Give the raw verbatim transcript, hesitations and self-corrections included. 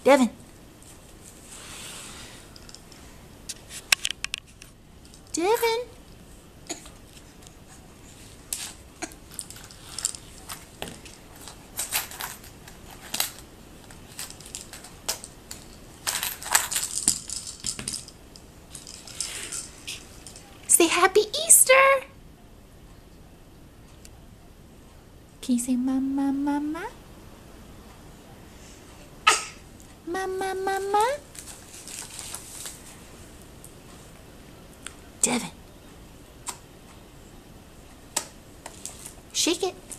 Devon. Devon. Say Happy Easter. Can you say mama, mama? Mama, mama? Devon. Shake it.